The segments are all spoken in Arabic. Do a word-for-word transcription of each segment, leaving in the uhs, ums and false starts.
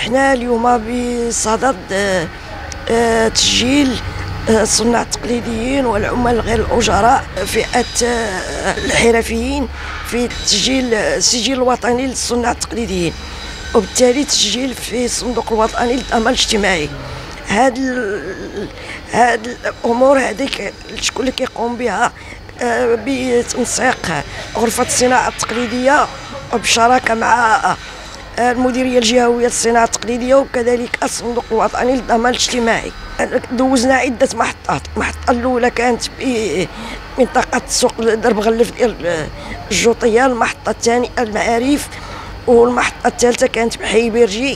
حنا اليوم بصدد تسجيل الصناع التقليديين والعمال غير الأجراء، فئة الحرفيين، في تسجيل السجل الوطني للصناع التقليديين، وبالتالي تسجيل في الصندوق الوطني للضمان الاجتماعي. هاد هاد الامور هذيك شكون اللي كيقوم بها؟ بتنسيق غرفه الصناعه التقليديه وبالشراكه مع المديريه الجهويه للصناعه التقليديه وكذلك الصندوق الوطني للضمان الاجتماعي. دوزنا عده محطات. المحطه الاولى كانت في منطقه سوق درب غلف ديال الجوطيه، المحطه الثانيه المعارف، والمحطه الثالثه كانت بحي بيرجي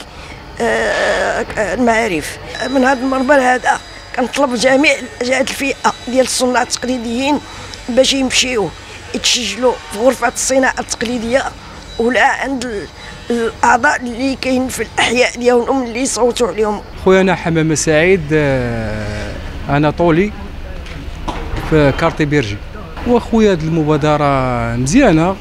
المعارف. من هذا المنبر هذا كنطلب جميع الفئه ديال الصناع التقليديين باش يمشيو يتسجلوا في غرفه الصناعه التقليديه ولا عند الاعضاء اللي كاين في الاحياء ديالهم اللي يصوتوا عليهم. خويا انا حمامه سعيد، انا طولي في كارتي بيرجي. وخويا هذه المبادره مزيانه،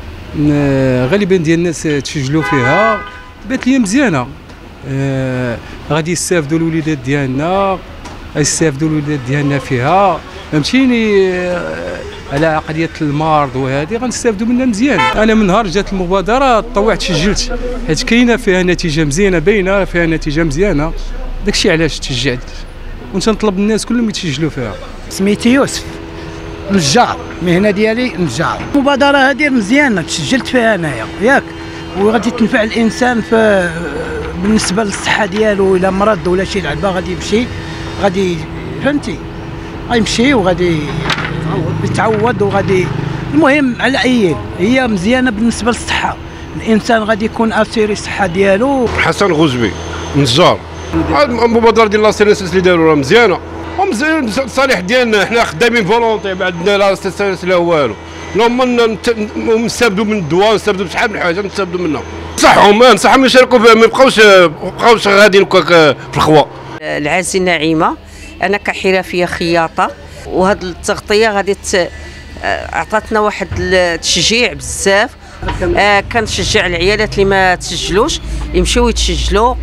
غالبا ديال الناس تسجلوا فيها، بات لي مزيانه. آه غادي يستافدوا الوليدات ديالنا، يستافدوا الوليدات ديالنا فيها، فهمتيني. آه على عقليه المرض وهذه غنستافدوا منها مزيان. انا من نهار جات المبادره طوعت سجلت، حيت كاينه فيها نتيجه مزيانه، باينه فيها نتيجه مزيانه، داكشي علاش تشجعت، ونتنطلب الناس كلهم يتسجلوا فيها. سميتي يوسف، نجار، المهنه ديالي نجار. المبادره هذه مزيانه تسجلت فيها انايا ياك، وغادي تنفع الانسان في بالنسبه للصحه ديالو. الا مرض ولا شي لعبه غادي يمشي، غادي فهمتي، غيمشي وغادي يتعوض وغادي. المهم على اي هي مزيانه بالنسبه للصحه، الانسان غادي يكون اسيري الصحه ديالو. حسن غزبي نجار. المبادره ديال لاسيريس اللي داروا راه مزيانه، ومزيان الصالح ديالنا، حنا خدامين فولونتي، ما عندنا لا سيريس لا والو. اللهم نستافدوا من الدواء، نستافدوا بشحال من حاجه نستافدوا منها. نصحهم نصحهم يشاركوا فيها، ما يبقاوش يبقاوش غاديين هكاك في الخوا. العازي نعيمه، انا كحرفيه خياطه، وهاد التغطيه غادي عطاتنا واحد التشجيع بزاف. آه كنشجع العيالات اللي ما تسجلوش يمشيو يتسجلوا،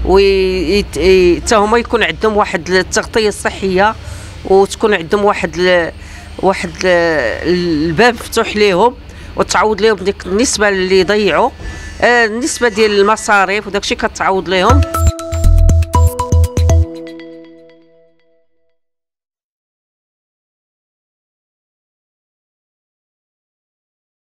وحتى هما يكون عندهم واحد التغطيه الصحيه، وتكون عندهم واحد ل... واحد ل... الباب مفتوح ليهم، وتعوض لهم ديك النسبه اللي ضيعوا، آه النسبه ديال المصاريف وداكشي كتعوض لهم.